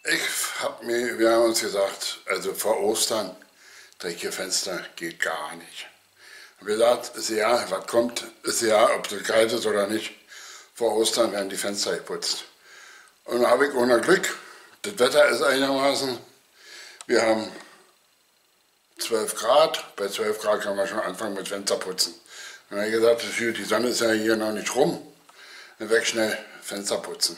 Wir haben uns gesagt, also vor Ostern, dreckige Fenster geht gar nicht. Und wir gesagt, ist ja, was kommt, ist ja, ob es kalt ist oder nicht, vor Ostern werden die Fenster geputzt. Und da habe ich ohne Glück, das Wetter ist einigermaßen, wir haben 12 Grad, bei 12 Grad kann man schon anfangen mit Fensterputzen. Und dann habe ich gesagt, die Sonne ist ja hier noch nicht rum, dann weg schnell Fenster putzen.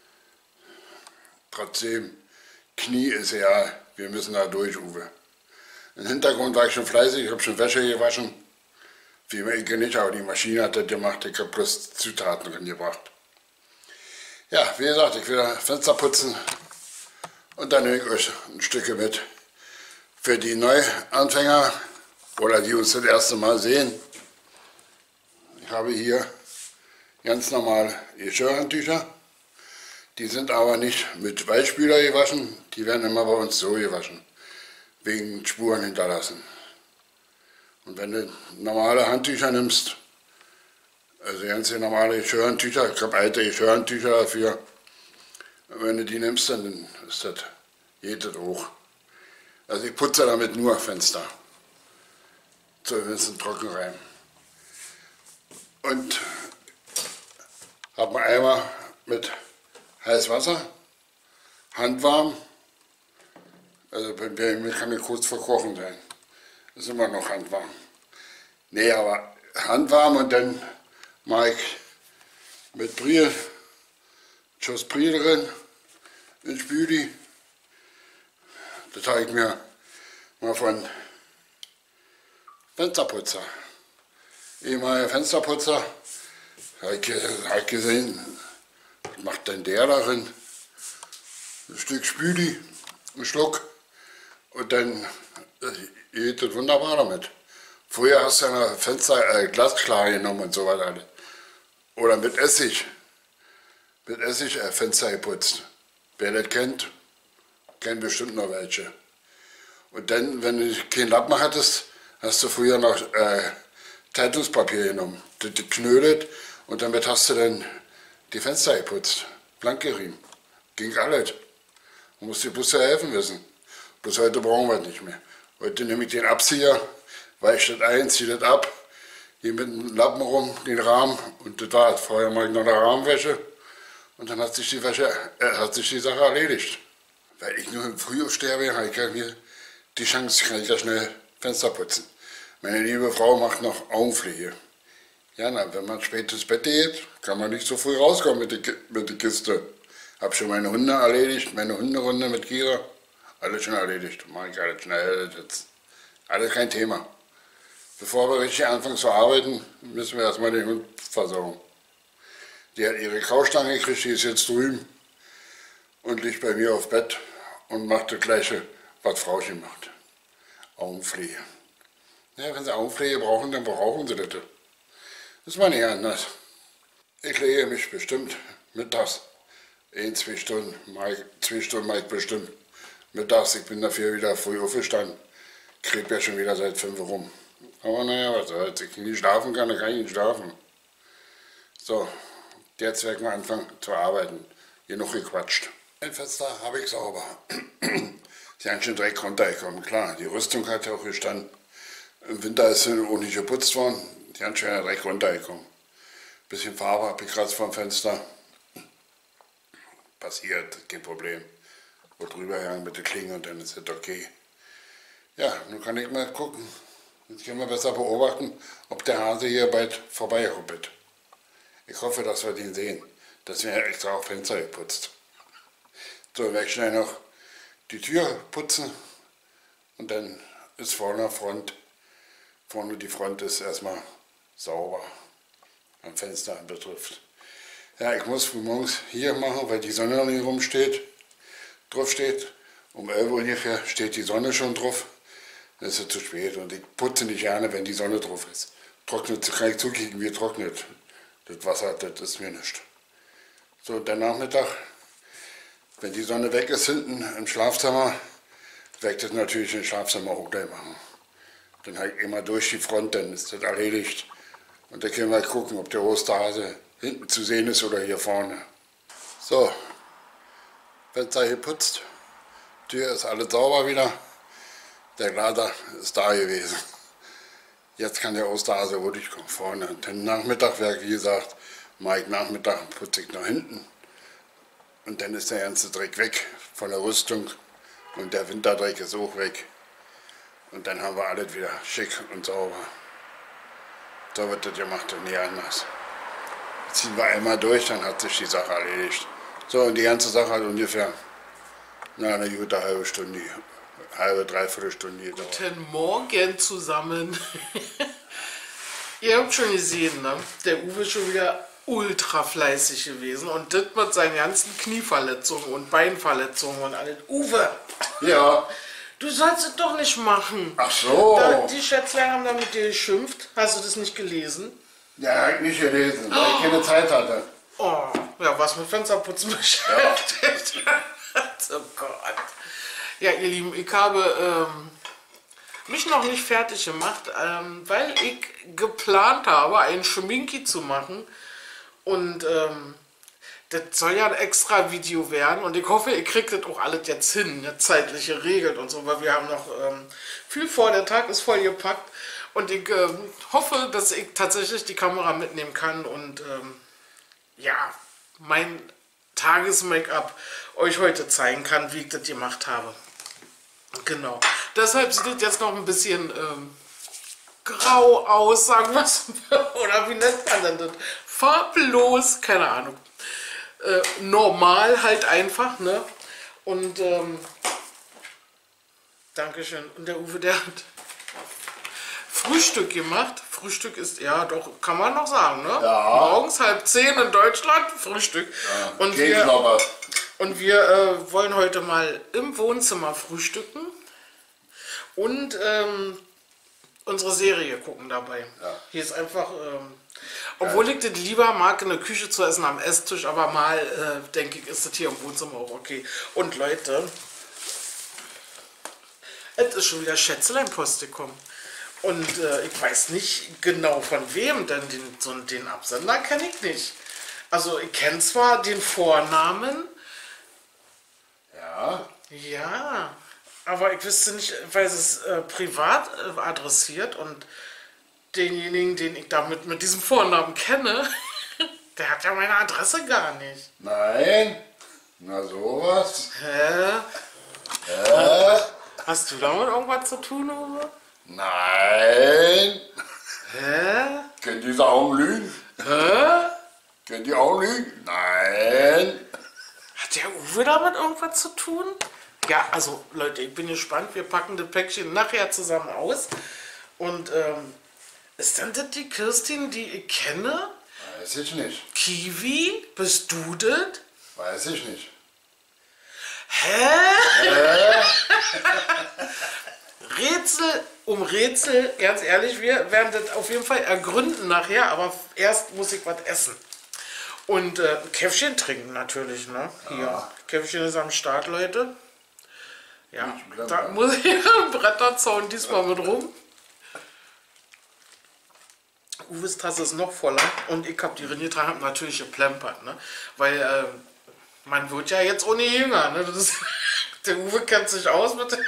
Trotzdem, Knie ist ja, wir müssen da durch, Uwe. Im Hintergrund war ich schon fleißig, ich habe schon Wäsche gewaschen. Wie ich nicht, aber die Maschine hat das gemacht, ich habe bloß Zutaten reingebracht. Ja, wie gesagt, ich will Fenster putzen und dann nehme ich euch ein Stück mit. Für die Neuanfänger oder die uns das erste Mal sehen, ich habe hier ganz normal Geschirrhandtücher. Die sind aber nicht mit Weichspüler gewaschen, die werden immer bei uns so gewaschen, wegen Spuren hinterlassen. Und wenn du normale Handtücher nimmst, also ganz normale Geschirrhandtücher, ich habe alte Geschirrhandtücher dafür, wenn du die nimmst, dann ist das, geht das hoch. Also ich putze damit nur Fenster, so ein bisschen trocken rein. Und habe einen Eimer mit heißes Wasser, handwarm, also bei mir kann ich kurz vor Kochen sein, ist immer noch handwarm. Nee, aber handwarm und dann mache ich mit Brühe, Schuss Brühe drin, in Spüli. Das habe ich mir mal von Fensterputzer, ehemaliger Fensterputzer, habe ich gesehen, was macht denn der darin? Ein Stück Spüli, einen Schluck und dann geht das wunderbar damit. Früher hast du ja Fenster, Glasklar genommen und so weiter. Oder mit Essig Fenster geputzt. Wer das kennt, kennt bestimmt noch welche. Und dann, wenn du keinen Lappen hattest, hast du früher noch Zeitungspapier genommen, das geknödelt und damit hast du dann die Fenster geputzt, blank gerieben. Ging alles. Man muss dir bloß helfen wissen. Bloß heute brauchen wir es nicht mehr. Heute nehme ich den Abzieher, weiche das ein, ziehe das ab, gehe mit dem Lappen rum, den Rahmen und das war's. Vorher mache ich noch eine Rahmenwäsche und dann hat sich die Sache erledigt. Weil ich nur im Frühjahr sterbe, habe ich ja hier die Chance, kann ich ja schnell Fenster putzen. Meine liebe Frau macht noch Augenpflege. Ja, na, wenn man spät ins Bett geht, kann man nicht so früh rauskommen mit der Kiste. Hab schon meine Hunde erledigt, meine Hunderunde mit Kira, alles schon erledigt. Mach ich alles schnell, jetzt. Alles kein Thema. Bevor wir richtig anfangen zu arbeiten, müssen wir erstmal den Hund versorgen. Die hat ihre Kaustange gekriegt, die ist jetzt drüben und liegt bei mir auf Bett und macht das Gleiche, was Frauchen macht. Augenpflege. Ja, wenn sie Augenpflege brauchen, dann brauchen sie das. Das war nicht anders. Ich lege mich bestimmt mittags, 2 Stunden, 2 Stunden mache ich bestimmt mittags. Ich bin dafür wieder früh aufgestanden. Krieg ja schon wieder seit 5 Uhr rum. Aber naja, was soll's. Ich nicht schlafen kann, dann kann ich nicht schlafen. So, jetzt werden wir anfangen zu arbeiten. Genug gequatscht. Ein Fenster habe ich sauber. Ist ganz schön Dreck runtergekommen, klar. Die Rüstung hat ja auch gestanden. Im Winter ist sie auch nicht geputzt worden. Die ganz schön Dreck runtergekommen. Bisschen Farbe abgekratzt vom Fenster. Passiert, kein Problem. Wo drüber gegangen mit der Klinge und dann ist es okay. Ja, nun kann ich mal gucken. Jetzt können wir besser beobachten, ob der Hase hier bald vorbeihuppelt. Ich hoffe, dass wir den sehen. Das wäre extra auf Fenster geputzt. So, werde ich schnell noch die Tür putzen und dann ist vorne die Front ist erstmal sauber, was Fenster betrifft. Ja, ich muss morgens hier machen, weil die Sonne noch nicht drauf steht. Um 11 Uhr ungefähr steht die Sonne schon drauf. Dann ist es zu spät und ich putze nicht gerne, wenn die Sonne drauf ist. Trocknet, kann ich zukicken, wie trocknet. Das Wasser, das ist mir nichts. So, der Nachmittag, wenn die Sonne weg ist hinten im Schlafzimmer, werde ich das natürlich im Schlafzimmer auch gleich machen. Dann halt immer durch die Front, dann ist das erledigt. Und dann können wir gucken, ob der Osterhase hinten zu sehen ist oder hier vorne. So, Fenster geputzt. Tür ist alles sauber wieder. Der Glaser ist da gewesen. Jetzt kann der Osterhase wo durchkommen vorne. Und den Nachmittag wäre, wie gesagt, mache ich Nachmittag putze ich nach hinten. Und dann ist der ganze Dreck weg von der Rüstung. Und der Winterdreck ist auch weg. Und dann haben wir alles wieder schick und sauber. So wird das gemacht und nie anders. Ziehen wir einmal durch, dann hat sich die Sache erledigt. So, und die ganze Sache hat ungefähr eine gute halbe Stunde, dreiviertel Stunde gedauert. Guten Morgen zusammen. Ihr habt schon gesehen, ne? Der Uwe ist schon wieder ultra fleißig gewesen und das mit seinen ganzen Knieverletzungen und Beinverletzungen und alles. Uwe! Ja. Du sollst es doch nicht machen. Ach so. Die Schätzlein haben da mit dir geschimpft. Hast du das nicht gelesen? Ja, hab ich nicht gelesen, weil ich keine Zeit hatte. Oh, ja, was mit Fensterputzen beschäftigt. Oh Gott. Ja, ihr Lieben, ich habe mich noch nicht fertig gemacht, weil ich geplant habe, ein Schminki zu machen. Und das soll ja ein extra Video werden. Und ich hoffe, ihr kriegt das auch alles jetzt hin, ne, zeitlich geregelt und so, weil wir haben noch viel vor. Der Tag ist voll gepackt. Und ich hoffe, dass ich tatsächlich die Kamera mitnehmen kann und ja, mein Tages-Make-up euch heute zeigen kann, wie ich das gemacht habe. Genau. Deshalb sieht es jetzt noch ein bisschen grau aus, sagen wir es. Oder wie nennt man denn das? Farblos, keine Ahnung. Normal halt einfach, ne? Und Dankeschön. Und der Uwe, der hat Frühstück gemacht. Frühstück ist, ja doch, kann man noch sagen, ne? Ja. Morgens 9:30 in Deutschland, Frühstück. Ja, Und wir wollen heute mal im Wohnzimmer frühstücken und unsere Serie gucken dabei. Ja. Hier ist einfach, obwohl ich das lieber mag, in der Küche zu essen am Esstisch, aber mal, denke ich, ist das hier im Wohnzimmer auch okay. Und Leute, es ist schon wieder Schätzlein-Post gekommen. Und ich weiß nicht genau von wem, denn den Absender kenne ich nicht. Also ich kenne zwar den Vornamen. Ja. Ja, aber ich wüsste nicht, weil es privat adressiert und denjenigen, den ich damit mit diesem Vornamen kenne, der hat ja meine Adresse gar nicht. Nein. Na sowas. Hä? Hast du damit irgendwas zu tun, Uwe? Nein. Hä? Können die Augen lügen? Hä? Können die Augen lügen? Nein. Hat der Uwe damit irgendwas zu tun? Ja, also Leute, ich bin gespannt. Wir packen das Päckchen nachher zusammen aus. Und ist denn das die Kirstin, die ich kenne? Weiß ich nicht. Kiwi? Bist du das? Weiß ich nicht. Hä? Rätsel um Rätsel, ganz ehrlich, wir werden das auf jeden Fall ergründen nachher, aber erst muss ich was essen. Und ein Käffchen trinken natürlich, ne? Hier. Ja. Käffchen ist am Start, Leute. Ja, Nicht da muss ich am Bretterzaun diesmal mit rum. Uwes Tasse ist noch voller und ich habe die reingetragen, habe natürlich geplempert, ne? Weil man wird ja jetzt ohne jünger, ne? Das ist, der Uwe kennt sich aus mit dem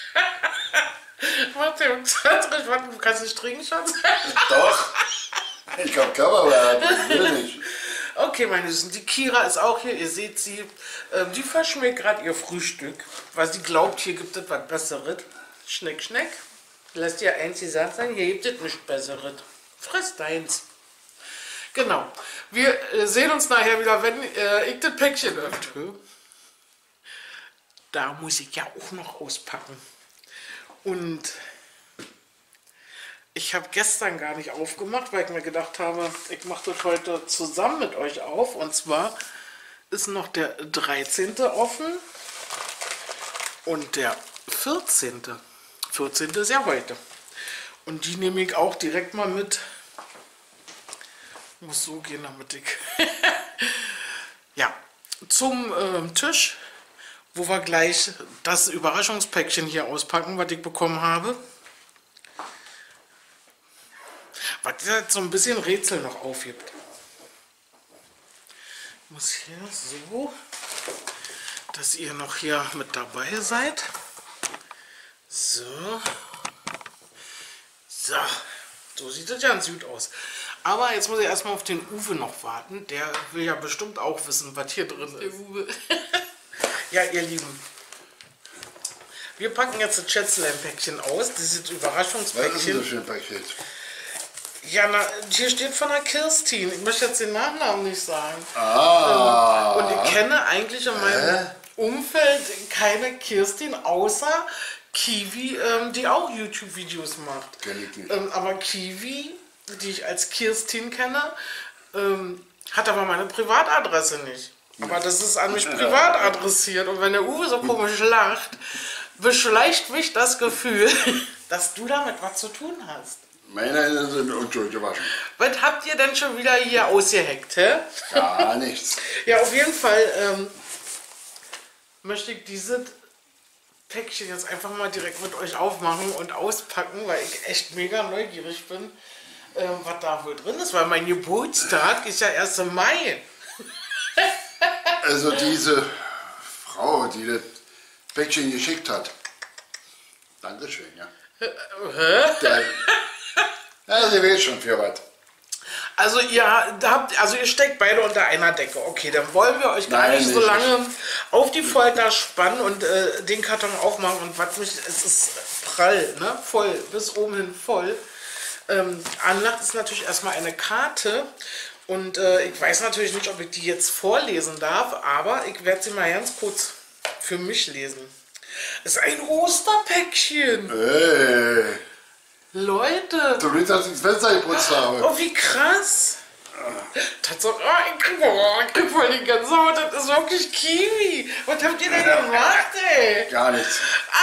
Zettrich. Warte, du kannst nicht trinken, Schatz? Doch. Ich hab Körperwert. Ich will nicht. Okay, meine Süßen, die Kira ist auch hier, ihr seht sie. Die verschmäht gerade ihr Frühstück, weil sie glaubt, hier gibt es was Besseres. Schneck, schneck. Lass dir eins gesagt sein, hier gibt es nichts Besseres. Friss deins. Genau. Wir sehen uns nachher wieder, wenn ich das Päckchen öffne. Da muss ich ja auch noch auspacken. Und ich habe gestern gar nicht aufgemacht, weil ich mir gedacht habe, ich mache das heute zusammen mit euch auf. Und zwar ist noch der 13. offen und der 14. 14. ist ja heute. Und die nehme ich auch direkt mal mit. Muss so gehen, damit ich ja, zum Tisch, wo wir gleich das Überraschungspäckchen hier auspacken, was ich bekommen habe. Was jetzt so ein bisschen Rätsel noch aufgibt. Ich muss hier so dass ihr noch hier mit dabei seid. So. So sieht das ganz gut aus. Aber jetzt muss ich erstmal auf den Uwe noch warten. Der will ja bestimmt auch wissen, was hier drin ist. Der Uwe. Ja, ihr Lieben. Wir packen jetzt das Schätzlein-Päckchen aus. Dieses Überraschungspäckchen. Was ist denn das für ein Paket? Ja, na, hier steht von der Kirstin. Ich möchte jetzt den Nachnamen nicht sagen. Und ich kenne eigentlich in meinem Umfeld keine Kirstin, außer Kiwi, die auch YouTube-Videos macht. Kenn ich nicht. Aber Kiwi, die ich als Kirstin kenne, hat aber meine Privatadresse nicht. Aber das ist an mich privat adressiert. Und wenn der Uwe so komisch lacht, beschleicht mich das Gefühl, dass du damit was zu tun hast. Meine sind unschuldig gewaschen. Was habt ihr denn schon wieder hier ausgeheckt, hä? Gar nichts. Ja, auf jeden Fall möchte ich dieses Päckchen jetzt einfach mal direkt mit euch aufmachen und auspacken, weil ich echt mega neugierig bin, was da wohl drin ist, weil mein Geburtstag ist ja erst im Mai. Also diese Frau, die das Päckchen geschickt hat. Dankeschön, ja. Ja, sie weiß schon für was. Also ihr steckt beide unter einer Decke. Okay, dann wollen wir euch gar nicht so lange auf die Folter spannen und den Karton aufmachen. Und was mich, es ist prall, ne? Voll, bis oben hin voll. Anlacht ist natürlich erstmal eine Karte. Und ich weiß natürlich nicht, ob ich die jetzt vorlesen darf, aber ich werde sie mal ganz kurz für mich lesen. Es ist ein Osterpäckchen. Hey. Leute. Du willst, dass ich ins Fenster geputzt habe. Oh, wie krass. Tatsache, ich krieg voll die Gänsehaut, das ist wirklich Kiwi. Was habt ihr denn gemacht, ey? Gar nichts.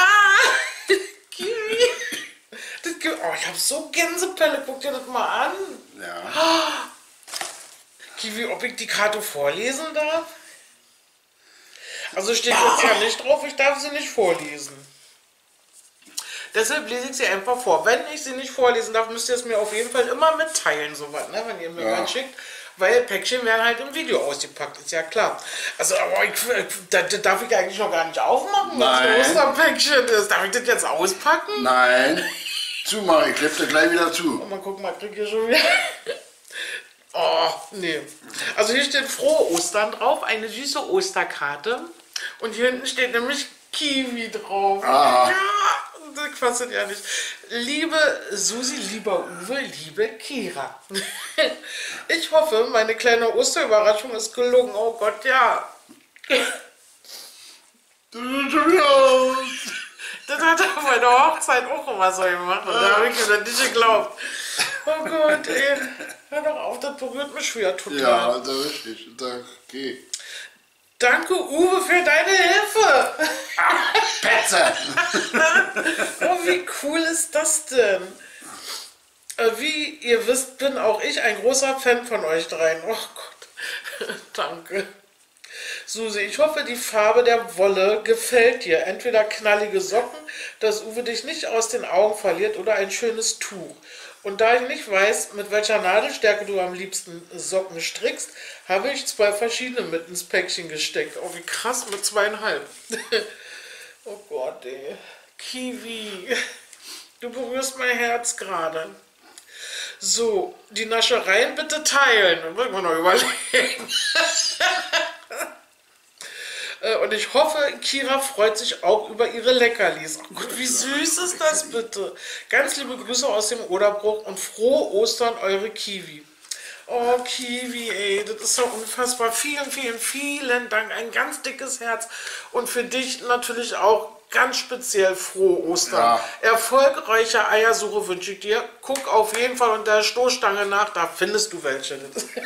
Kiwi. Ich hab so Gänsepelle, guck dir das mal an. Ja. Kiwi, ob ich die Karte vorlesen darf? Also steht jetzt ja nicht drauf, ich darf sie nicht vorlesen. Deshalb lese ich sie einfach vor. Wenn ich sie nicht vorlesen darf, müsst ihr es mir auf jeden Fall immer mitteilen, sowas, ne? Wenn ihr mir was schickt. Weil Päckchen werden halt im Video ausgepackt, ist ja klar. Also, aber das darf ich eigentlich noch gar nicht aufmachen, wenn es ein Osterpäckchen ist. Darf ich das jetzt auspacken? Nein. Zumachen, ich klebe gleich wieder zu. Oh, mal gucken, mal krieg ich schon wieder. Oh, nee. Also hier steht frohe Ostern drauf, eine süße Osterkarte. Und hier hinten steht nämlich Kiwi drauf. Ah. Ja, das quasselt ja nicht. Liebe Susi, lieber Uwe, liebe Kira. Ich hoffe, meine kleine Osterüberraschung ist gelungen. Oh Gott, ja. Das hat er bei der Hochzeit auch immer so gemacht. Und da habe ich das nicht geglaubt. Oh Gott, ey. Hör doch auf, das berührt mich wieder total. Ja, das ist richtig. Okay. Danke, Uwe, für deine Hilfe. Petze! Oh, wie cool ist das denn? Wie ihr wisst, bin auch ich ein großer Fan von euch dreien. Oh Gott, danke. Susi, ich hoffe, die Farbe der Wolle gefällt dir. Entweder knallige Socken, dass Uwe dich nicht aus den Augen verliert, oder ein schönes Tuch. Und da ich nicht weiß, mit welcher Nadelstärke du am liebsten Socken strickst, habe ich 2 verschiedene mit ins Päckchen gesteckt. Oh, wie krass, mit 2,5. Oh Gott, ey. Kiwi, du berührst mein Herz gerade. So, die Naschereien bitte teilen. Dann wollen wir noch überlegen. Und ich hoffe, Kira freut sich auch über ihre Leckerlis. Oh Gott, wie süß ist das bitte? Ganz liebe Grüße aus dem Oderbruch und frohe Ostern, eure Kiwi. Oh, Kiwi, ey, das ist so unfassbar. Vielen, vielen, vielen Dank. Ein ganz dickes Herz. Und für dich natürlich auch ganz speziell frohe Ostern. Ja. Erfolgreiche Eiersuche wünsche ich dir. Guck auf jeden Fall unter der Stoßstange nach, da findest du welche.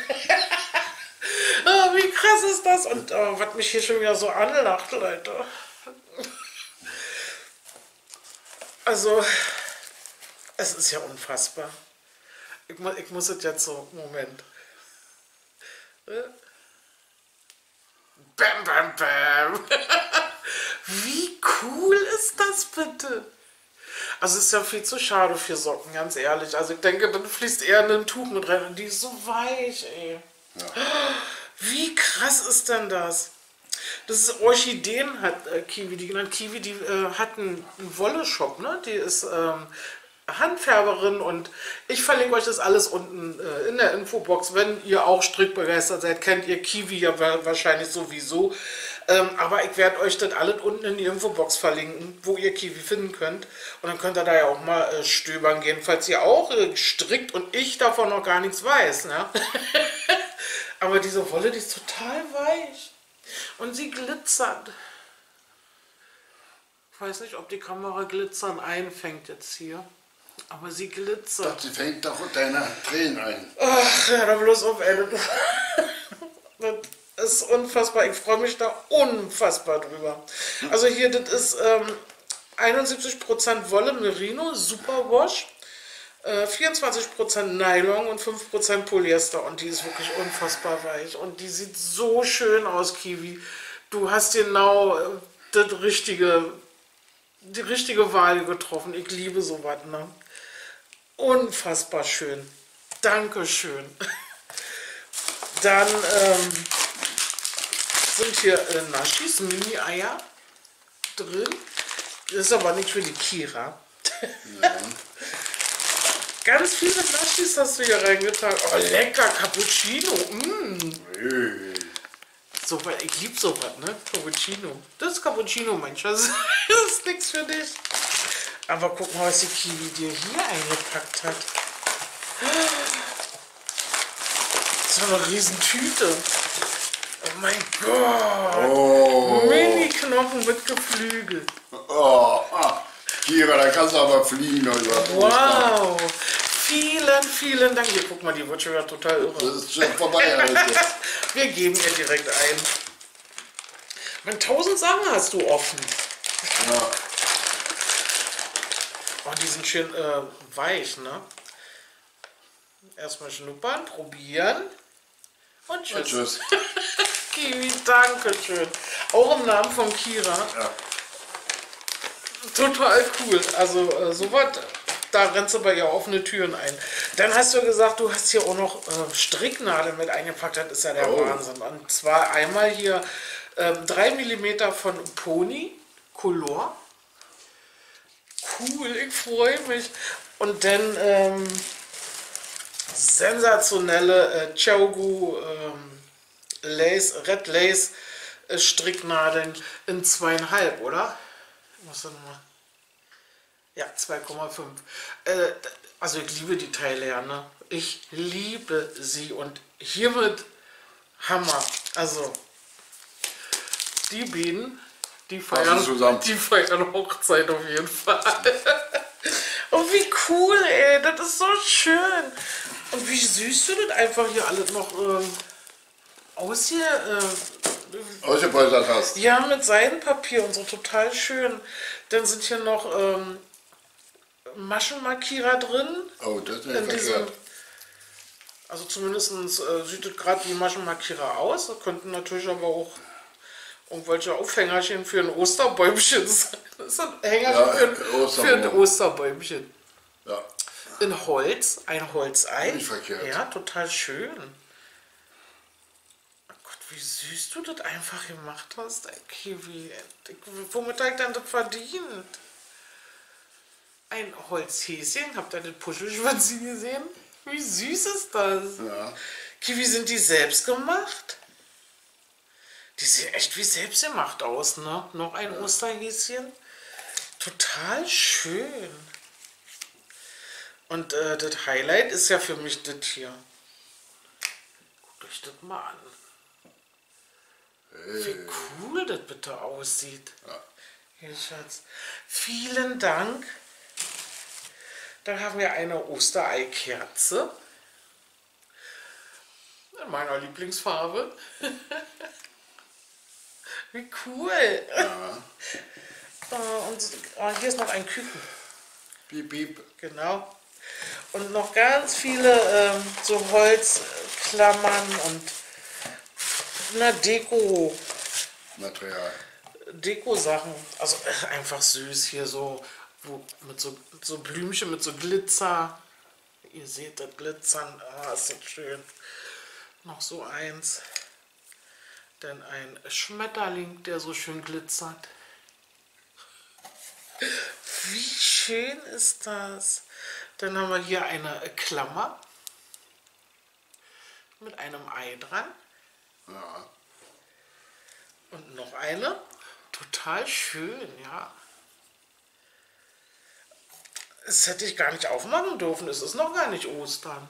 Oh, wie krass ist das? Und was mich hier schon wieder so anlacht, Leute. Also, es ist ja unfassbar. Ich muss es jetzt so, Moment. Bam, bam, bam. Wie cool ist das bitte? Also es ist ja viel zu schade für Socken, ganz ehrlich. Also ich denke, dann fließt eher ein Tuch mit rein und die ist so weich, ey. Ja. Wie krass ist denn das? Das ist Orchideen, hat Kiwi die genannt. Kiwi, die hat einen Wolle-Shop, ne? Die ist Handfärberin und ich verlinke euch das alles unten in der Infobox. Wenn ihr auch strickbegeistert seid, kennt ihr Kiwi ja wahrscheinlich sowieso. Aber ich werde euch das alles unten in die Infobox verlinken, wo ihr Kiwi finden könnt. Und dann könnt ihr da ja auch mal stöbern gehen, falls ihr auch strickt und ich davon noch gar nichts weiß. Ne? Aber diese Wolle, die ist total weich. Und sie glitzert. Ich weiß nicht, ob die Kamera Glitzern einfängt jetzt hier. Aber sie glitzert. Sie fängt doch deine Tränen ein. Ach, hör doch bloß auf, ey. Das ist unfassbar. Ich freue mich da unfassbar drüber. Also hier, das ist 71% Wolle Merino, Superwash, 24% Nylon und 5% Polyester. Und die ist wirklich unfassbar weich. Und die sieht so schön aus, Kiwi. Du hast genau die richtige Wahl getroffen. Ich liebe sowas, ne? Unfassbar schön. Dankeschön. Dann sind hier Naschis, Mini-Eier drin. Das ist aber nicht für die Kira. Ganz viele Naschis hast du hier reingetragen. Oh, lecker, Cappuccino. So, ich liebe sowas, ne? Cappuccino. Das ist Cappuccino, mein Schatz. Das ist nichts für dich. Aber guck mal, was die Kiwi dir hier eingepackt hat. Das ist eine riesen Tüte. Oh mein Gott. Oh. Mini-Knochen mit Geflügel. Oh, Kira, da kannst du aber fliegen. Wow. Vielen, vielen Dank. Hier, guck mal, die wird schon wieder total irre. Das ist schon vorbei, Alter. Wir geben ihr direkt ein. Man, 1000 Sachen hast du offen. Ja. Oh, die sind schön weich, ne? Erstmal schnuppern, probieren und tschüss. Und tschüss. Kiwi, danke schön. Auch im Namen von Kira. Ja. Total cool. Also sowas, da rennst du bei ihr offene Türen ein. Dann hast du gesagt, du hast hier auch noch Stricknadeln mit eingepackt. Das ist ja der Wahnsinn. Und zwar einmal hier 3 mm von Pony Color. Cool, ich freue mich. Und dann sensationelle Chogu Lace, Red Lace Stricknadeln in 2,5, oder? Was denn mal? Ja, 2,5. Also ich liebe die Teile ja, ne? Ich liebe sie und hiermit Hammer. Also die beiden, die feiern Hochzeit auf jeden Fall. Und wie cool, ey, das ist so schön. Und wie süß du das einfach hier alles noch ausgebeutert hast. Ja, mit Seidenpapier und so, total schön. Dann sind hier noch Maschenmarkierer drin. Oh, das ist in nicht diesem, verkehrt. also zumindest sieht es gerade wie Maschenmarkierer aus. Das könnten natürlich aber auch irgendwelche Aufhängerchen für ein Osterbäumchen sein. Das ist ein Hängerchen für ein Osterbäumchen. Ja. In Holz, ein Holzei. Nicht verkehrt. Ja, total schön. Oh Gott, wie süß du das einfach gemacht hast, ey, Kiwi. Womit habe ich denn das verdient? Ein Holzhäschen, habt ihr das Puschelschwanzi gesehen? Wie süß ist das? Ja. Kiwi, sind die selbst gemacht? Die sehen echt wie selbstgemacht aus, ne? Noch ein Osterhäschen. Total schön. Und das Highlight ist ja für mich das hier. Guckt euch das mal an. Wie cool das bitte aussieht. Ja. Hier, Schatz. Vielen Dank. Dann haben wir eine Osterei-Kerze. In meiner Lieblingsfarbe. Wie cool. Ja. Und hier ist noch ein Küken. Piep, piep. Genau. Und noch ganz viele so Holzklammern und Material. Deko-Sachen. Also einfach süß hier so, mit so Blümchen, mit so Glitzer. Ihr seht das Glitzern. Ah, ist das schön. Noch so eins. Dann ein Schmetterling, der so schön glitzert. Wie schön ist das? Dann haben wir hier eine Klammer mit einem Ei dran. Ja. Und noch eine. Total schön, ja. Das hätte ich gar nicht aufmachen dürfen. Es ist noch gar nicht Ostern.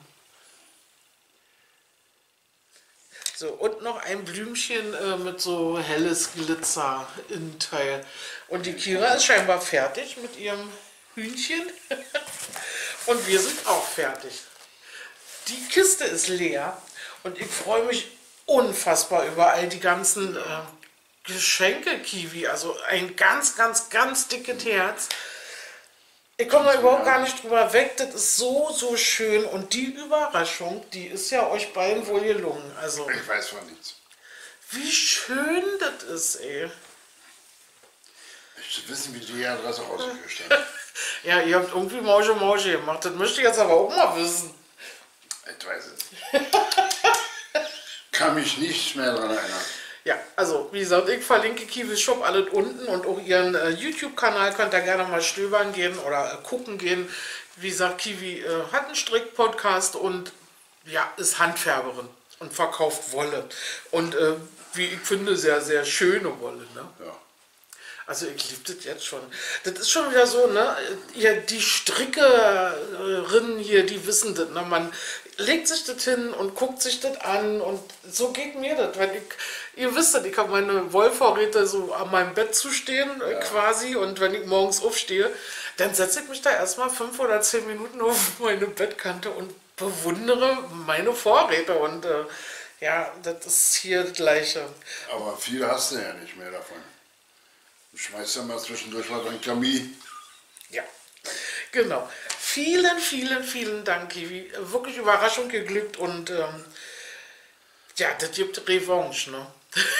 So, und noch ein Blümchen mit so helles Glitzer-Innenteil. Und die Kira ist scheinbar fertig mit ihrem Hühnchen. Und wir sind auch fertig. Die Kiste ist leer. Und ich freue mich unfassbar über all die ganzen Geschenke, Kiwi. Also ein ganz, ganz, ganz dickes Herz. Ich komme da überhaupt gar nicht drüber weg. Das ist so, so schön. Und die Überraschung, die ist ja euch beiden wohl gelungen. Also, Ich weiß von nichts. wie schön das ist, ey. Ich will wissen, wie die Adresse rausgekriegt haben. Ja, ihr habt irgendwie Mausche gemacht. Das möchte ich jetzt aber auch mal wissen. Ich weiß es nicht. Kann mich nicht mehr daran erinnern. Ja, also wie gesagt, ich verlinke Kiwis Shop alles unten und auch ihren YouTube-Kanal könnt ihr gerne mal stöbern gehen oder gucken gehen. Wie gesagt, Kiwi hat einen Strick-Podcast und ja, ist Handfärberin und verkauft Wolle. Und wie ich finde, sehr, sehr schöne Wolle. Ne? Ja. Also ich liebe das jetzt schon. Das ist schon wieder so, ne? Ja, die Strickerinnen hier, die wissen das. Ne? Man legt sich das hin und guckt sich das an und so geht mir das. Wenn ich, ihr wisst das, ich habe meine Wollvorräte so an meinem Bett zu stehen quasi und wenn ich morgens aufstehe, dann setze ich mich da erstmal 5 oder 10 Minuten auf meine Bettkante und bewundere meine Vorräte und ja, das ist hier das Gleiche. Aber viel hast du ja nicht mehr davon. Du schmeißt ja mal zwischendurch mal dein Kamin. Ja, genau. Vielen, vielen, vielen Dank, Kiwi. Wirklich Überraschung geglückt und ja, das gibt Revanche, ne?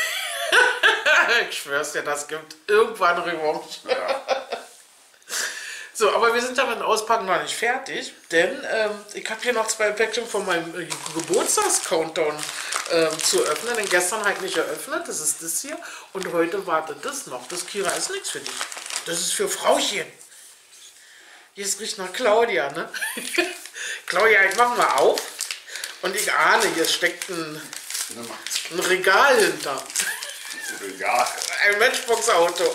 Ich schwör's dir, das gibt irgendwann Revanche. Ja. So, aber wir sind ja mit dem Auspacken noch nicht fertig, denn ich habe hier noch 2 Päckchen von meinem Geburtstags-Countdown zu öffnen, denn gestern halt nicht eröffnet, das ist das hier und heute wartet das noch. Das, Kira, ist nichts für dich. Das ist für Frauchen. Hier riecht nach Claudia, ne? Claudia, ich mach mal auf und ich ahne, hier steckt ein Regal hinter. Ja. Ein Matchbox-Auto.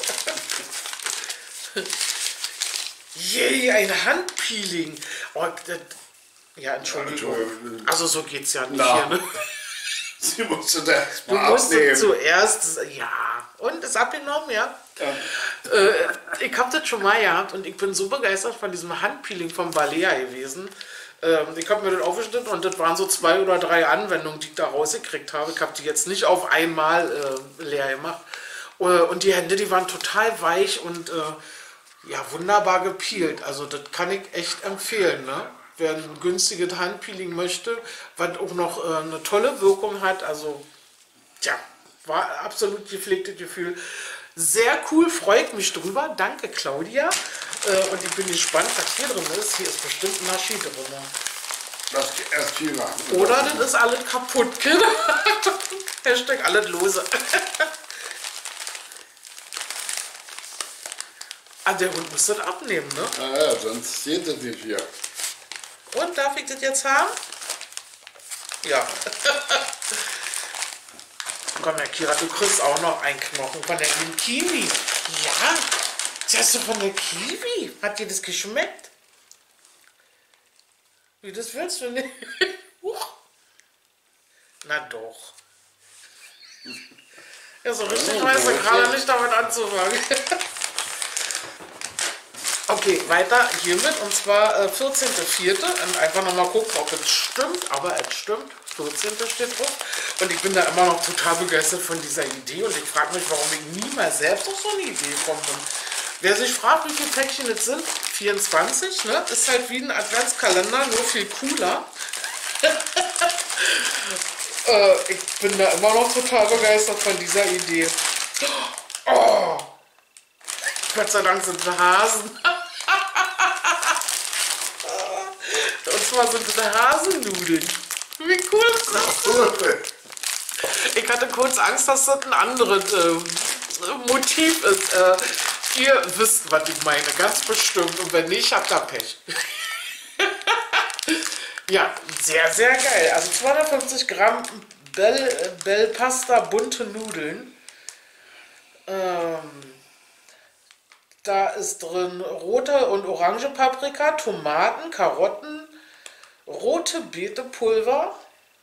Yay, ein Handpeeling. Oh, das, ja, Entschuldigung. Also so geht's ja nicht hier, ne? Sie musste das Du mal musst abnehmen. zuerst, ja, und ist abgenommen, ja. Ich habe das schon mal gehabt und ich bin so begeistert von diesem Handpeeling vom Balea gewesen. Ich habe mir das aufgeschnitten und das waren so 2 oder 3 Anwendungen, die ich da rausgekriegt habe. Ich habe die jetzt nicht auf einmal leer gemacht. Und die Hände, die waren total weich und ja, wunderbar gepeelt. Also das kann ich echt empfehlen, ne? Wer ein günstiges Handpeeling möchte, was auch noch eine tolle Wirkung hat. Also, tja, war absolut gepflegtes Gefühl. Sehr cool, freut mich drüber. Danke, Claudia. Und ich bin gespannt, was hier drin ist. Hier ist bestimmt ein Naschi drin. Das erst hier war. Oder das ist alles kaputt, Kinder. Hashtag alles lose. Ah, der Hund muss das abnehmen, ne? Ja, sonst seht ihr nicht hier. Und darf ich das jetzt haben? Ja. Komm, Herr Kira, du kriegst auch noch einen Knochen von der lieben Kiwi. Ja, das hast du von der Kiwi. Hat dir das geschmeckt? Wie, das willst du nicht? Huch. Na doch. Ja, so richtig weiß ich gerade nicht damit anzufangen. Okay, weiter hiermit und zwar 14.04. und einfach nochmal gucken, ob es stimmt, aber es stimmt, 14. steht drauf und ich bin da immer noch total begeistert von dieser Idee und ich frage mich, warum ich niemals selbst auf so eine Idee gekommen bin. Wer sich fragt, wie viele Päckchen es sind, 24, ne? Ist halt wie ein Adventskalender, nur viel cooler. Ich bin da immer noch total begeistert von dieser Idee. Oh! Gott sei Dank sind wir Hasen. Und zwar sind es Hasennudeln. Wie cool ist das? Ich hatte kurz Angst, dass das ein anderes Motiv ist. Ihr wisst, was ich meine, ganz bestimmt. Und wenn nicht, habt ihr Pech. Ja, sehr, sehr geil. Also 250 Gramm Bell Pasta, bunte Nudeln. Da ist drin rote und orange Paprika, Tomaten, Karotten, rote Beetepulver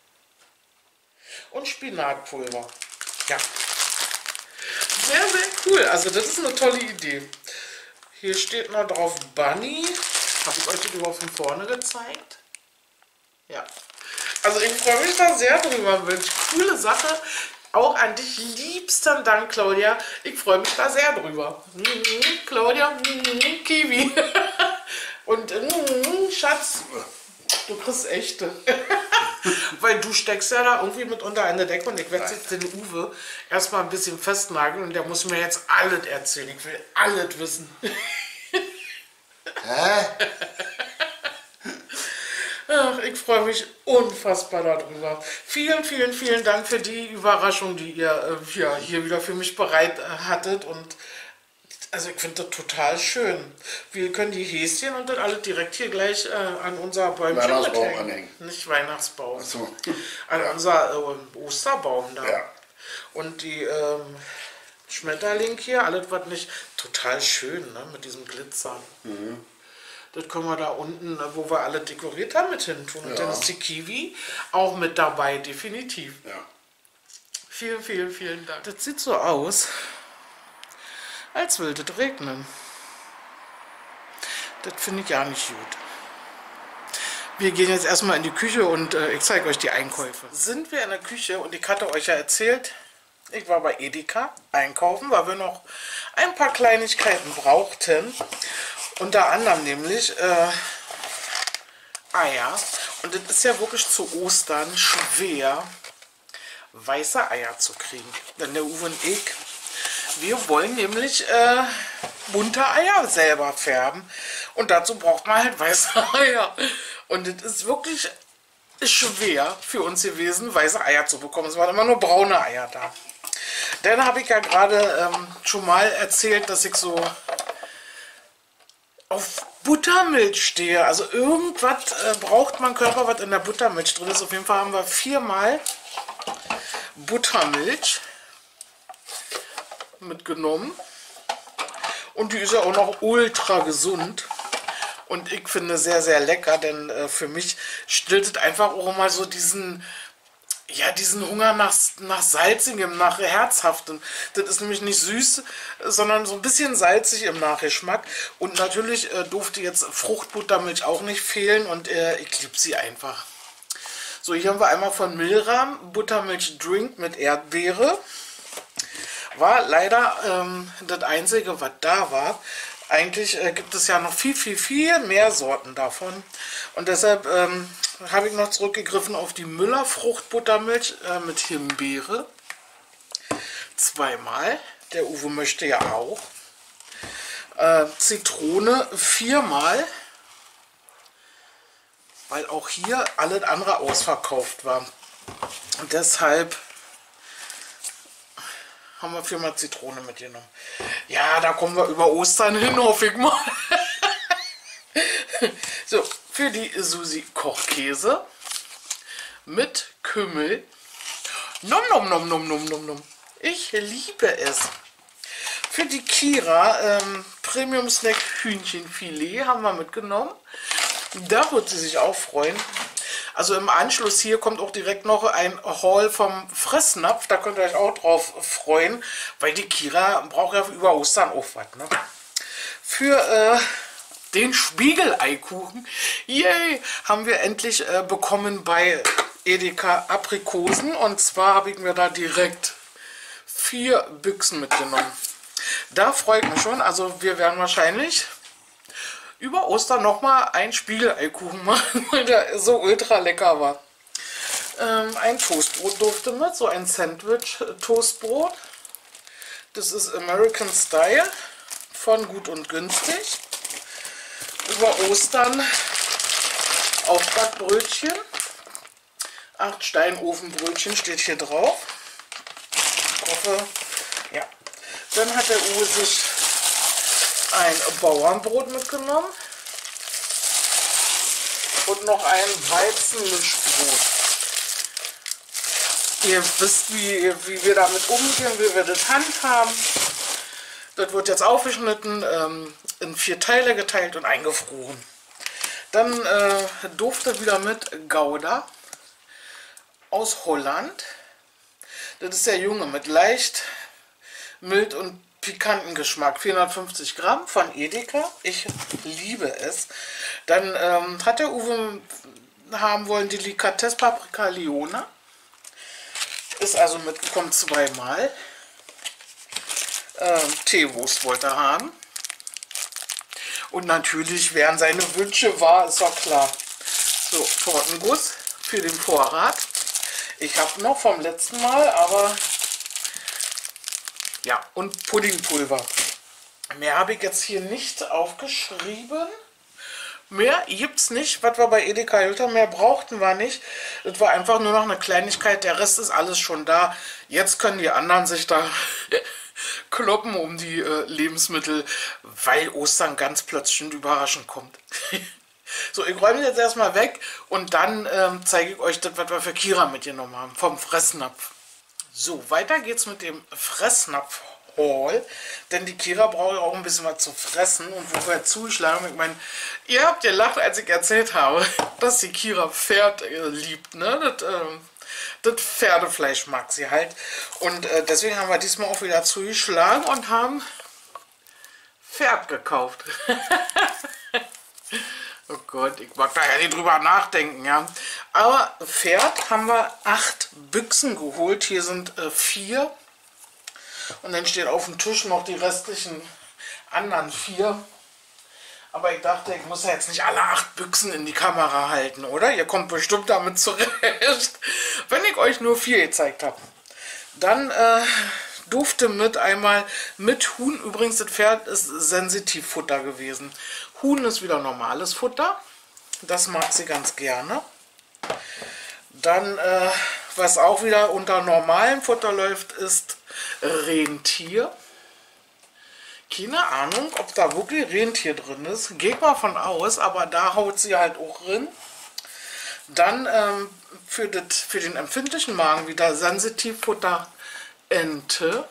und Spinatpulver. Ja, sehr, sehr cool. Also das ist eine tolle Idee. Hier steht noch drauf Bunny. Habe ich euch das überhaupt von vorne gezeigt? Ja. Also ich freue mich da sehr drüber, Mensch. Coole Sache. Auch an dich liebsten Dank, Claudia. Ich freue mich da sehr drüber. Claudia, Kiwi. Und Schatz, du kriegst echte. Weil du steckst ja da irgendwie mit unter eine Decke und ich werde jetzt den Uwe erstmal ein bisschen festnageln und der muss mir jetzt alles erzählen. Ich will alles wissen. Hä? Ach, ich freue mich unfassbar darüber. Vielen, vielen, vielen Dank für die Überraschung, die ihr hier wieder für mich bereit hattet. Und also ich finde das total schön. Wir können die Häschen und das alles direkt hier gleich an unser Bäumchen Weihnachtsbaum anhängen. Nicht Weihnachtsbaum. Ach so. An unser Osterbaum da. Ja. Und die Schmetterling hier, alles was nicht. Total schön, ne? Mit diesem Glitzern. Mhm. Das können wir da unten, wo wir alle dekoriert haben, mit hin tun. Und Ja. dann ist die Kiwi auch mit dabei, definitiv. Ja. Vielen, vielen, vielen Dank. Das sieht so aus, als würde es regnen. Das finde ich gar nicht gut. Wir gehen jetzt erstmal in die Küche und ich zeige euch die Einkäufe. Sind wir in der Küche und ich hatte euch ja erzählt, ich war bei Edeka einkaufen, weil wir noch ein paar Kleinigkeiten brauchten. Unter anderem nämlich Eier. Und es ist ja wirklich zu Ostern schwer, weiße Eier zu kriegen. Denn der Uwe und ich, wir wollen nämlich bunte Eier selber färben. Und dazu braucht man halt weiße Eier. Und es ist wirklich schwer für uns gewesen, weiße Eier zu bekommen. Es waren immer nur braune Eier da. Dann habe ich ja gerade schon mal erzählt, dass ich so auf Buttermilch stehe. Also irgendwas braucht mein Körper, was in der Buttermilch drin ist. Auf jeden Fall haben wir 4-mal Buttermilch mitgenommen. Und die ist ja auch noch ultra gesund. Und ich finde sehr, sehr lecker, denn für mich stillt es einfach auch mal so diesen Hunger nach Salzigem, nach Herzhaftem. Das ist nämlich nicht süß, sondern so ein bisschen salzig im Nachgeschmack. Und natürlich durfte jetzt Fruchtbuttermilch auch nicht fehlen und ich liebe sie einfach. So, hier haben wir einmal von Milram Buttermilch Drink mit Erdbeere. War leider das Einzige, was da war. Eigentlich gibt es ja noch viel, viel, viel mehr Sorten davon. Und deshalb habe ich noch zurückgegriffen auf die Müller Fruchtbuttermilch mit Himbeere. 2-mal. Der Uwe möchte ja auch. Zitrone 4-mal. Weil auch hier alles andere ausverkauft war. Und deshalb haben wir 4-mal Zitrone mitgenommen. Ja, da kommen wir über Ostern hin, hoffe ich mal. So, für die Susi Kochkäse mit Kümmel. Nom nom nom nom nom nom nom. Ich liebe es. Für die Kira Premium Snack Hühnchenfilet haben wir mitgenommen. Da wird sie sich auch freuen. Also im Anschluss hier kommt auch direkt noch ein Haul vom Fressnapf. Da könnt ihr euch auch drauf freuen, weil die Kira braucht ja über Ostern auch was. Ne? Für den Spiegeleikuchen, yay, haben wir endlich bekommen bei Edeka Aprikosen. Und zwar habe ich mir da direkt 4 Büchsen mitgenommen. Da freue ich mich schon. Also wir werden wahrscheinlich über Ostern nochmal ein Spiegeleikuchen machen, weil der so ultra lecker war. Ein Toastbrot durfte mit, so ein Sandwich-Toastbrot. Das ist American Style von Gut und Günstig. Über Ostern Aufbackbrötchen. 8 Steinofenbrötchen steht hier drauf. hoffe, ja. Dann hat der Uwe sich ein Bauernbrot mitgenommen und noch ein Weizenmischbrot. Ihr wisst, wie wir damit umgehen, wie wir das handhaben. Das wird jetzt aufgeschnitten, in 4 Teile geteilt und eingefroren. Dann duftet wieder mit Gouda aus Holland. Das ist der Junge mit leicht mild und pikanten Geschmack. 450 Gramm von Edeka. Ich liebe es. Dann hat der Uwe haben wollen Delikatesse Paprika Lione. Ist also mitgekommen 2-mal. Teewurst wollte er haben. Und natürlich wären seine Wünsche wahr, ist doch klar. So, Tortenguss für den Vorrat. Ich habe noch vom letzten Mal, aber ja, und Puddingpulver. Mehr habe ich jetzt hier nicht aufgeschrieben. Mehr gibt es nicht, was wir bei Edeka geholt haben. Mehr brauchten wir nicht. Das war einfach nur noch eine Kleinigkeit. Der Rest ist alles schon da. Jetzt können die anderen sich da kloppen um die Lebensmittel, weil Ostern ganz plötzlich und überraschend kommt. So, ich räume jetzt erstmal weg und dann zeige ich euch das, was wir für Kira mitgenommen haben, vom Fressnapf. So, weiter geht's mit dem Fressnapf-Haul, denn die Kira braucht ja auch ein bisschen was zu fressen und wo wir zugeschlagen haben, ich meine, ihr habt gelacht, als ich erzählt habe, dass die Kira Pferd liebt, ne? Das Pferdefleisch mag sie halt. Und deswegen haben wir diesmal auch wieder zugeschlagen und haben Pferd gekauft. Oh Gott, ich mag da ja nicht drüber nachdenken, ja. Aber Pferd haben wir 8 Büchsen geholt. Hier sind 4. Und dann steht auf dem Tisch noch die restlichen anderen 4. Aber ich dachte, ich muss ja jetzt nicht alle 8 Büchsen in die Kamera halten, oder? Ihr kommt bestimmt damit zurecht, wenn ich euch nur 4 gezeigt habe. Dann durfte einmal mit Huhn, übrigens das Pferd ist Sensitivfutter gewesen. Huhn ist wieder normales Futter, das mag sie ganz gerne. Dann, was auch wieder unter normalem Futter läuft, ist Rentier. Keine Ahnung, ob da wirklich Rentier drin ist. Geht mal von aus, aber da haut sie halt auch drin. Dann für den empfindlichen Magen wieder Sensitivfutter Ente.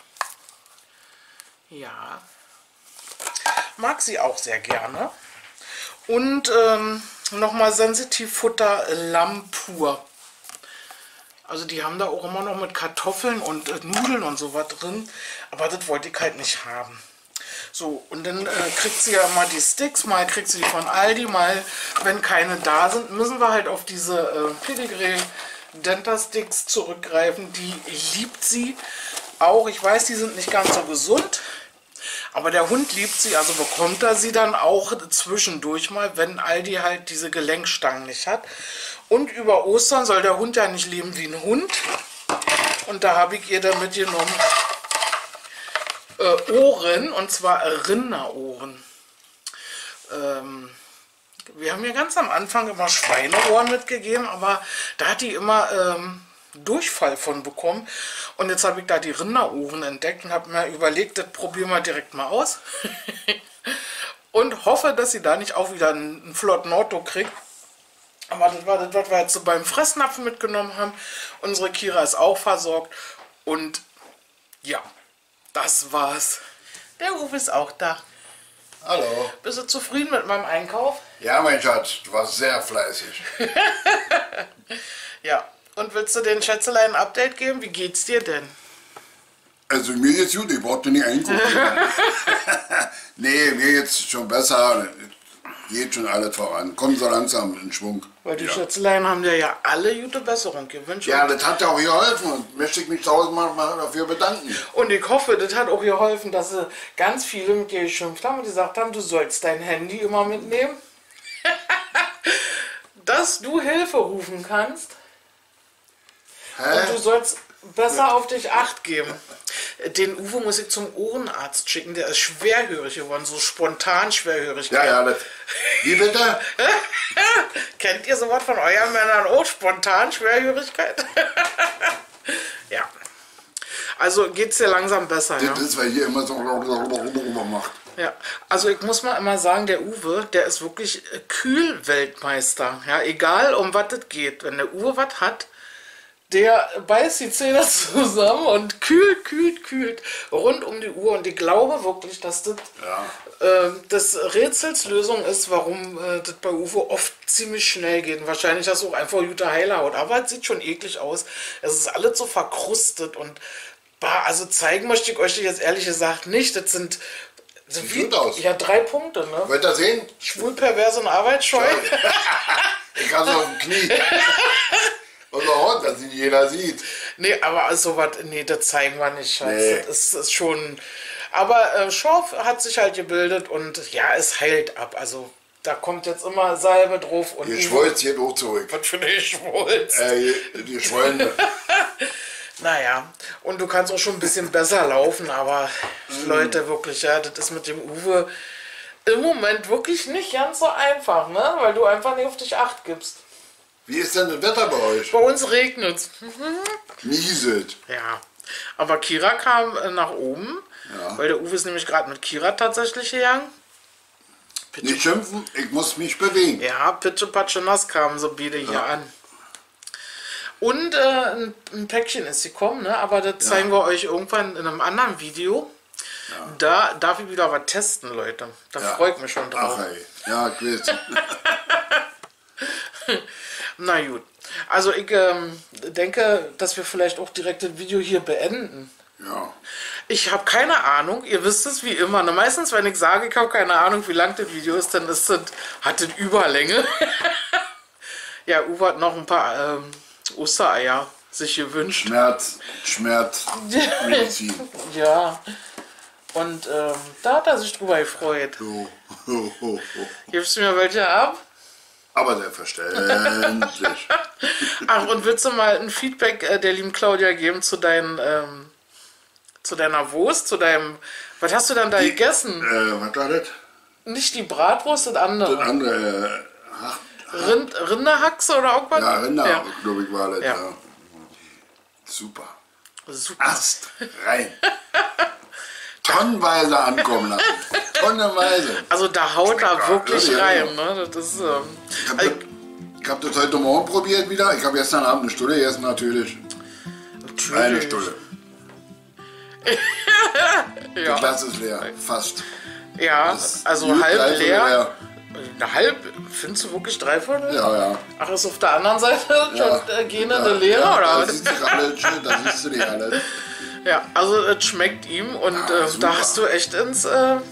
Ja. Mag sie auch sehr gerne. Und nochmal Sensitivfutter Lamm pur. Also die haben da auch immer noch mit Kartoffeln und Nudeln und so was drin. Aber das wollte ich halt nicht haben. So, und dann kriegt sie ja immer die Sticks. Mal kriegt sie die von Aldi, mal, wenn keine da sind, müssen wir halt auf diese Pedigree Denta Sticks zurückgreifen. Die liebt sie auch. Ich weiß, die sind nicht ganz so gesund. Aber der Hund liebt sie, also bekommt er sie dann auch zwischendurch mal, wenn Aldi halt diese Gelenkstangen nicht hat. Und über Ostern soll der Hund ja nicht leben wie ein Hund. Und da habe ich ihr dann mitgenommen Ohren, und zwar Rinderohren. Wir haben ihr ganz am Anfang immer Schweineohren mitgegeben, aber da hat die immer Durchfall von bekommen. Und jetzt habe ich da die Rinderohren entdeckt und habe mir überlegt, das probieren wir direkt mal aus. Und hoffe, dass sie da nicht auch wieder einen flotten Otto kriegt. Aber das war das, was wir jetzt so beim Fressnapf mitgenommen haben. Unsere Kira ist auch versorgt. Und ja, das war's. Der Uwe ist auch da. Hallo. Bist du zufrieden mit meinem Einkauf? Ja, mein Schatz, du warst sehr fleißig. Ja. Und willst du den Schätzelein ein Update geben? Wie geht's dir denn? Also mir geht's gut, ich brauchte nicht eingucken. Nee, mir geht's schon besser. Geht schon alles voran. Kommt so langsam in Schwung. Weil die Schätzelein haben dir ja alle gute Besserung gewünscht. Ja, das hat ja auch geholfen und möchte ich mich tausendmal dafür bedanken. Und ich hoffe, das hat auch geholfen, dass sie ganz viele mit dir geschimpft haben und gesagt haben, du sollst dein Handy immer mitnehmen. Dass du Hilfe rufen kannst. Und du sollst besser auf dich Acht geben. Den Uwe muss ich zum Ohrenarzt schicken, der ist schwerhörig geworden, so spontan schwerhörig. Ja, das. Wie bitte? Kennt ihr sowas von euren Männern auch? Spontan Schwerhörigkeit? Ja. Also geht es dir langsam besser, ja? Das ist, weil hier immer so macht. Ja, also ich muss mal immer sagen, der Uwe, der ist wirklich Kühlweltmeister. Ja, egal um was es geht. Wenn der Uwe was hat, der beißt die Zähne zusammen und kühlt rund um die Uhr. Und ich glaube wirklich, dass das das Rätsels Lösung ist, warum das bei Uwe oft ziemlich schnell geht. Und wahrscheinlich hast du auch einfach gute Heilerhaut. Aber es sieht schon eklig aus. Es ist alles so verkrustet. Und also zeigen möchte ich euch jetzt ehrlich gesagt nicht. Das sind Sieht aus. Ja, 3 Punkte, ne? Wollt ihr sehen? Schwul, pervers und arbeitsscheu. Ich habe es auf dem Knie. Und auch, dass ihn jeder sieht. Nee, aber so was, nee, das zeigen wir nicht, Schatz. Nee. Das ist schon. Aber Schorf hat sich halt gebildet und ja, es heilt ab. Also da kommt jetzt immer Salbe drauf und. Die Schwolz geht auch zurück. Was für eine Schwolz? Die Schwollende. Naja, und du kannst auch schon ein bisschen besser laufen, aber Leute, wirklich, ja, das ist mit dem Uwe im Moment wirklich nicht ganz so einfach, ne? Weil du einfach nicht auf dich Acht gibst. Wie ist denn das Wetter bei euch? Bei uns regnet's. Nieselt. Ja, aber Kira kam nach oben, weil der Uwe ist nämlich gerade mit Kira tatsächlich gegangen. Nicht schimpfen, ich muss mich bewegen. Ja, Pitsche Patsche Nass kamen so beide hier an. Und ein Päckchen ist gekommen, ne? Aber das zeigen wir euch irgendwann in einem anderen Video. Ja. Da darf ich wieder was testen, Leute. Da freue ich mich schon drauf. Ach, ey. Ja, ich weiß. Na gut. Also ich denke, dass wir vielleicht auch direkt das Video hier beenden. Ja. Ich habe keine Ahnung, ihr wisst es wie immer. Ne? Meistens, wenn ich sage, ich habe keine Ahnung, wie lang das Video ist, dann hat das Überlänge. Ja, Uwe hat noch ein paar Ostereier sich gewünscht. Schmerzmedizin. Ja. Und da hat er sich drüber gefreut. Gibst du mir welche ab? Aber selbstverständlich. Ach, und willst du mal ein Feedback der lieben Claudia geben zu deiner Wurst, zu deinem... Was hast du dann da gegessen? Was war das? Nicht die Bratwurst, das andere. Das andere, Rinderhaxe oder irgendwas? Ja, Rinder, glaube ich, war das, ja. Super. Super. Ast rein. Tonnenweise ankommen lassen. Tonnenweise. Also da haut er wirklich ja, rein. Ne? Das ist, ich habe das heute Morgen probiert wieder. Ich habe gestern Abend eine Stunde gegessen, natürlich. Eine Stunde. Ja. Das Glas ist leer, fast. Ja, Das also ist halb leer. leer. Eine halb? Findest du wirklich 3/4? Ja. Ach, ist auf der anderen Seite schon gehen eine Leere, ja, oder da was? siehst du da siehst du die alle. Ja, also es schmeckt ihm und da hast du echt ins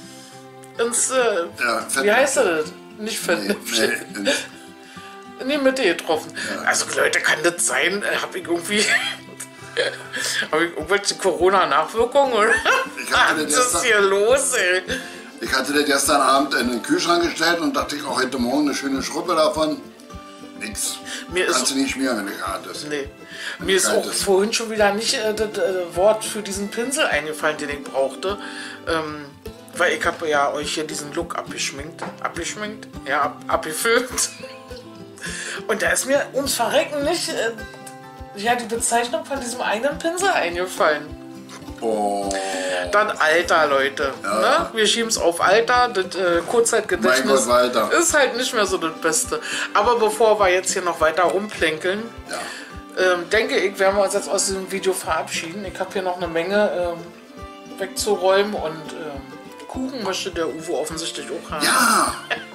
wie heißt das? Nicht Fettnäpfchen. Nee. In die Mitte getroffen. Ja. Also Leute, kann das sein? Habe ich irgendwie... Habe ich irgendwelche Corona-Nachwirkungen, oder? Was ist hier los, ey? Ich hatte das gestern Abend in den Kühlschrank gestellt und dachte ich auch heute Morgen eine schöne Schruppe davon. Nix. Kannst du nicht schmieren, wenn du hattest. Nee. Mir ist auch vorhin schon wieder nicht das Wort für diesen Pinsel eingefallen, den ich brauchte. Weil ich habe ja euch hier diesen Look abgeschminkt. Ja, abgefilmt. Und da ist mir ums Verrecken nicht die Bezeichnung von diesem einen Pinsel eingefallen. Oh. Dann Alter, Leute. Ja. Ne? Wir schieben es auf Alter. Das Kurzzeitgedächtnis ist halt nicht mehr so das Beste. Aber bevor wir jetzt hier noch weiter rumplänkeln, denke ich, werden wir uns jetzt aus diesem Video verabschieden. Ich habe hier noch eine Menge wegzuräumen und Kuchen möchte der Uwe offensichtlich auch haben. Ja!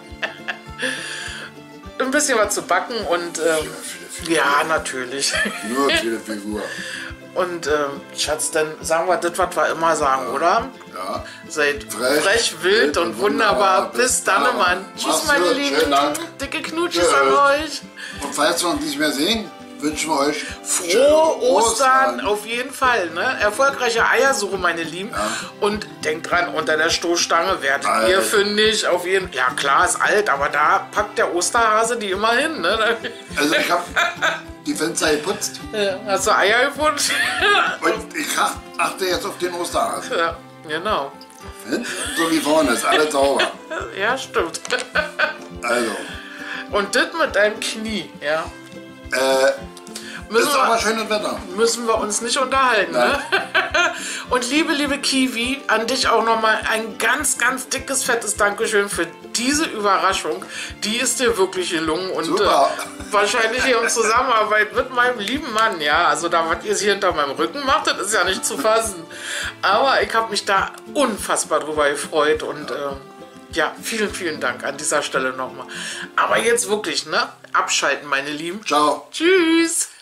Ein bisschen was zu backen und ja, natürlich. Nur für die Figur. Und Schatz, dann sagen wir das, was wir immer sagen, oder? Ja. Seid frech, wild und wunderbar. Bis dann, Mann. Tschüss, meine Lieben. Dicke Knutsches an euch. Und falls wir uns nicht mehr sehen, wünschen wir euch frohe Ostern. Auf jeden Fall. Ne? Erfolgreiche Eiersuche, meine Lieben. Ja. Und denkt dran, unter der Stoßstange werdet ihr fündig. Auf jeden Fall. Ja, klar, ist alt, aber da packt der Osterhase die immer hin. Ne? Also ich habe die Fenster geputzt. Ja, hast du Eier gefunden? Und ich achte jetzt auf den Osterhasen. Ja, genau. So wie vorne, ist alles sauber. Ja, stimmt. Also. Und das mit deinem Knie, ja. Ist aber schönes Wetter. Müssen wir uns nicht unterhalten, ne? Und liebe Kiwi, an dich auch nochmal ein ganz dickes, fettes Dankeschön für diese Überraschung. Die ist dir wirklich gelungen und wahrscheinlich hier in Zusammenarbeit mit meinem lieben Mann. Ja, also da, was ihr hier hinter meinem Rücken macht, das ist ja nicht zu fassen. Aber ich habe mich da unfassbar drüber gefreut und ja, vielen Dank an dieser Stelle nochmal. Aber jetzt wirklich, ne? Abschalten, meine Lieben. Ciao. Tschüss.